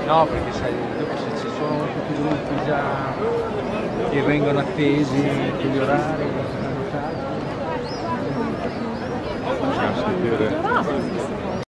No, perché sai, dopo se ci sono tutti i gruppi già che vengono attesi, con gli orari, Possiamo sentire